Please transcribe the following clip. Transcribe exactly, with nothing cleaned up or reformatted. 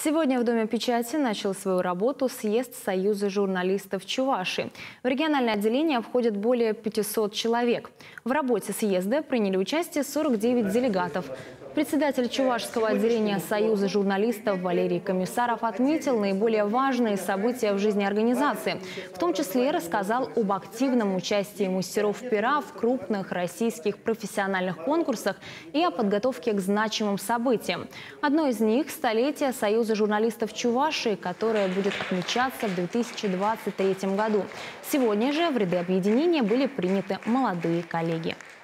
Сегодня в Доме печати начал свою работу съезд Союза журналистов Чувашии. В региональное отделение входит более пятисот человек. В работе съезда приняли участие сорок девять делегатов. Председатель Чувашского отделения Союза журналистов Валерий Комиссаров отметил наиболее важные события в жизни организации. В том числе рассказал об активном участии мастеров пера в крупных российских профессиональных конкурсах и о подготовке к значимым событиям. Одно из них – столетие Союза журналистов Чувашии, которое будет отмечаться в две тысячи двадцать третьем году. Сегодня же в ряды объединения были приняты молодые коллеги.